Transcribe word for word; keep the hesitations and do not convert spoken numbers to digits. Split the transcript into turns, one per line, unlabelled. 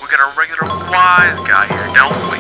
get a regular wise guy here, don't we?